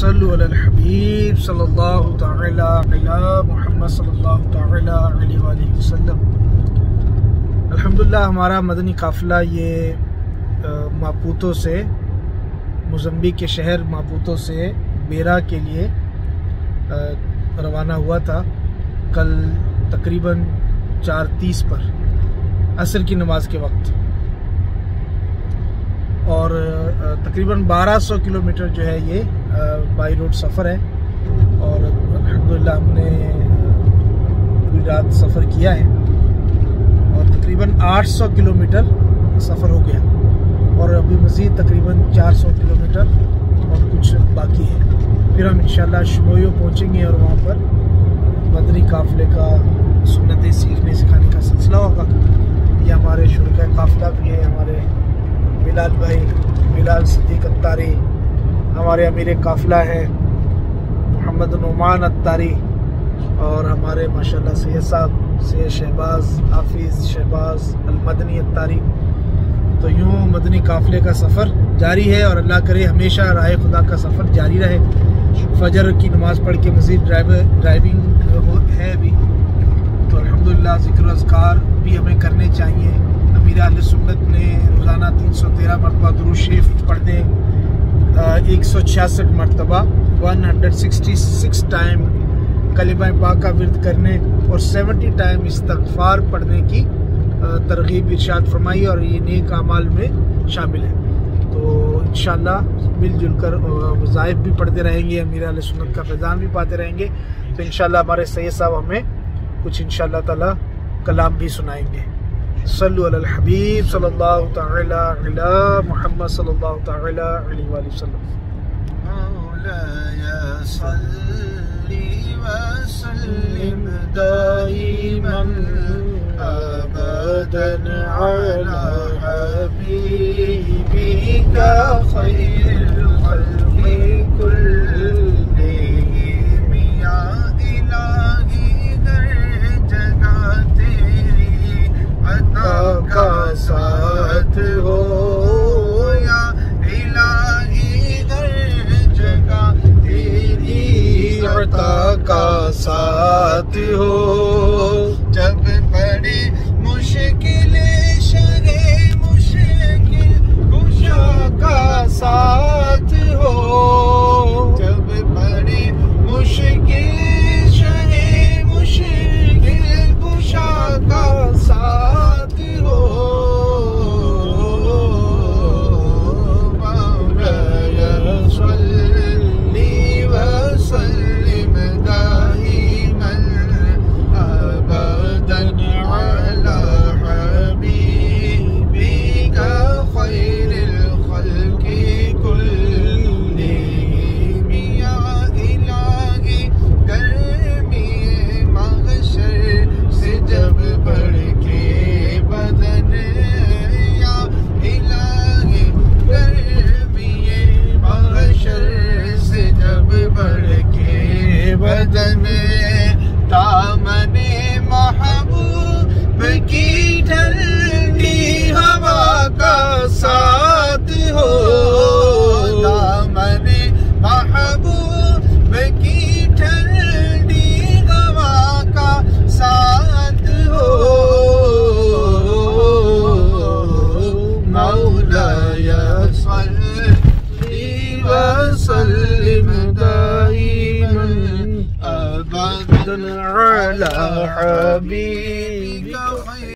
صلو علی الحبیب صلی اللہ تعالی علی محمد صلی اللہ تعالی علیہ وآلہ وسلم۔ الحمدللہ ہمارا مدنی قافلہ یہ ماپوتو سے، موزمبیق کے شہر ماپوتو سے بیرا کے لیے روانہ ہوا تھا کل تقریباً 4:30 پر عصر کی نماز کے وقت، اور تقریباً 1200 کلومیٹر جو ہے یہ بائی روڈ سفر ہے، اور الحمدللہ ہم نے پوری رات سفر کیا ہے اور تقریباً 800 کلومیٹر سفر ہو گیا، اور ابھی مزید تقریباً 400 کلومیٹر اور کچھ باقی ہے۔ پھر ہم انشاءاللہ شمویو پہنچیں گے اور وہاں پر مدنی قافلے کا سنتیں سیکھنے سکھانے کا سلسلہ ہوگا۔ یہ ہمارے شرکاء قافلہ بھی ہیں، ہمارے بلال بھائی، بلال صدیق اتاری، ہمارے امیر قافلہ ہیں محمد نعمان اتاری، اور ہمارے ماشاءاللہ سید صاحب سید شہباز حافظ شہباز المدنی اتاری۔ تو یوں مدنی قافلے کا سفر جاری ہے، اور اللہ کرے ہمیشہ راہ خدا کا سفر جاری رہے۔ فجر کی نماز پڑھ کے مزید ڈرائیونگ ہے ابھی، تو الحمدللہ ذکر و اذکار بھی ہمیں کرنے چاہیے۔ امیر اہل سنت نے روزانہ 313 مرتبہ درود شریف پڑھ دیں، 166 مرتبہ 166 ٹائم کلمہ پاک کا ورد کرنے، اور 70 ٹائم استغفار پڑھنے کی ترغیب ارشاد فرمائی، اور یہ نیک اعمال میں شامل ہے۔ تو انشاءاللہ مل جل کر وظائف بھی پڑھتے رہیں گے، امیر اہل سنت کا فیضان بھی پاتے رہیں گے، تو انشاءاللہ ہمارے سید صاحب ہمیں کچھ انشاءاللہ تعالی کلام بھی سنائیں گے۔ صلو علی الحبیب صلی اللہ تعالی علی محمد صلی اللہ تعالی علیہ وآلہ وسلم۔ مولاي صل وسلم دائما أبدا على حبيبك خير الخلق كلهم يا إلهي در جگہ تیری عطا کا ساتھ ہو، یا الہی در جگہ تیری عطا کا ساتھ ہو۔ جب بڑی مشکل شرح مشکل کشا کا ساتھ ہو، جب بڑی مشکل شرح مشکل کشا کا ساتھ ہو، مولاي صل وسلم دائما أبدا على حبيبك خير الخلق كلهم يا إلهي گرمی محشر سے جب بڑھ کے بدن، یا الہی گرمی محشر سے جب بڑھ کے بدن، دامن محبوب کی ٹھنڈی ہوا کا ساتھ ہو، دامن محبوب کی ٹھنڈی ہوا کا ساتھ ہو، مولاي صل وسلم دائما أبدا على حبيبك خير